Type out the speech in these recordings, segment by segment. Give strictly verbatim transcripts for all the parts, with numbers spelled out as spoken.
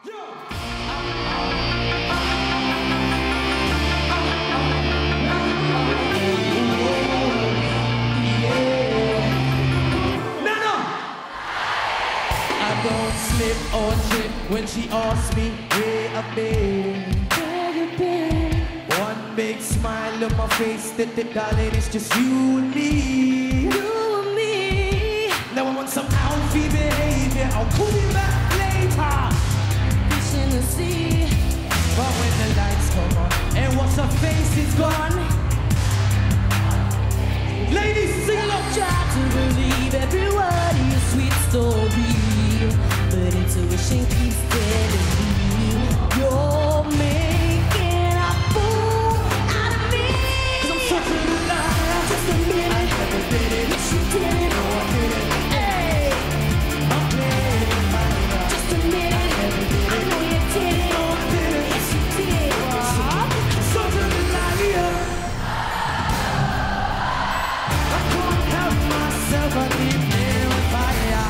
Don't slip or trip when she asks me where I've been. Where you been? One big smile on my face, that the darling, it's just you and me. You and me. Now I want some outfit behavior. I'll call you back later. Fish in the sea. But when the lights come on and what's her face is gone. Ladies, sing along. Try to believe every word in your sweet story. But intuition keeps telling me you're making a fool out of me. 'Cause I'm such a liar. Just a minute. I never did it. Yes, you did it. No, I didn't. Hey, I'm playing with fire. Just a minute. I never did it. I know you did it. No, I didn't. Yes, you did. I'm such a liar. I can't help myself. I keep playing with fire.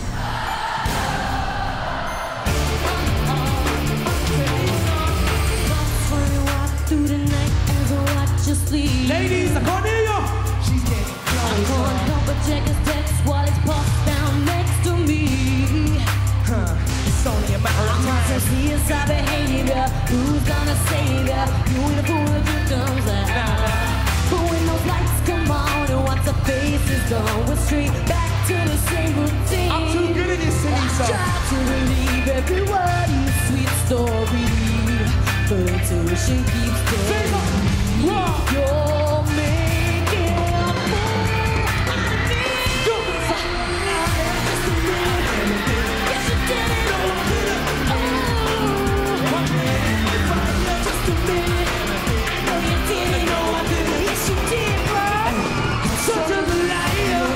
Ladies, I can't hear you. She's getting close. I can't help but check his text while it's passed down next to me. Huh, it's only a matter of time. To see his side behavior. Who's gonna save ya? You ain't a fool if it comes out. But when those lights come on and once the face is gone, we're straight back to the same routine. I'm too good at this singing song. I try to believe every word in the sweet story, but intuition keeps telling me. Whoa. You're making a fool out of me. Just a minute. Yes, you did it. No, I didn't. Oh. Just a minute. No, you didn't. No, I didn't. Yes, you did, bro. Such a liar.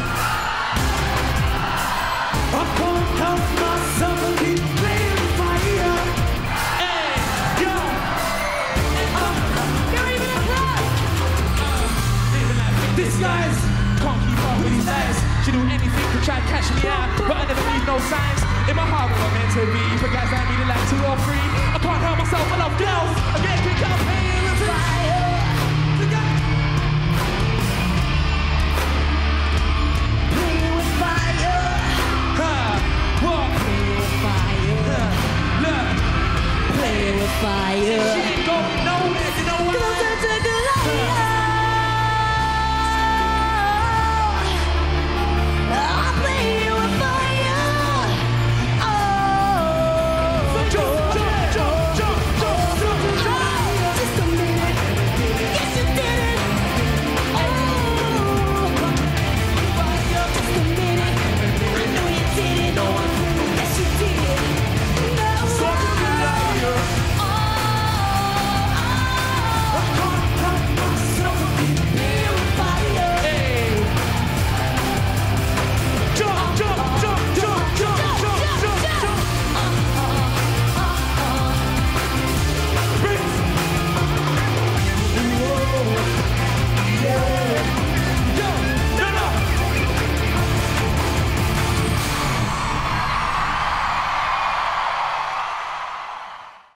I can't help myself and keep playing with fire. Hey, yo. This guy's can't keep up with these lies. She do anything to try and catch me out, but I never leave no signs. In my heart, I'm meant to be. For guys like me, they like two or three. I can't help myself, I love girls. I get kicked out, playing with fire. Playing with fire. Huh? What? Playing with fire. Huh? Look. Playing with fire. She ain't going nowhere, you know what? Don't take a liar.